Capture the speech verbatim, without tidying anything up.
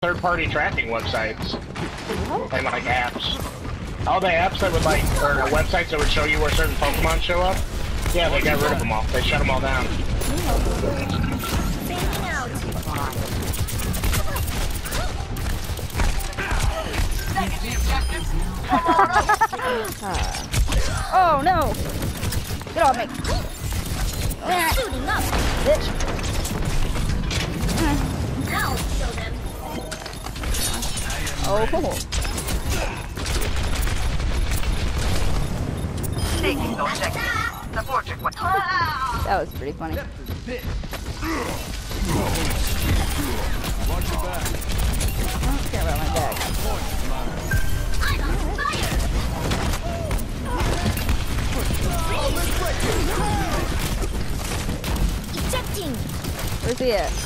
third-party tracking websites. They like apps. All the apps that would like, or websites that would show you where certain Pokemon show up. Yeah, they got rid of them all. They shut them all down. Oh no! Get off me! Shooting up, Bitch! I'll show them. Oh, cool. Taking those objectives. The portrait was. That was pretty funny. Watch your back. I don't care about my bag. I'm on fire. Ejecting. Where's he at?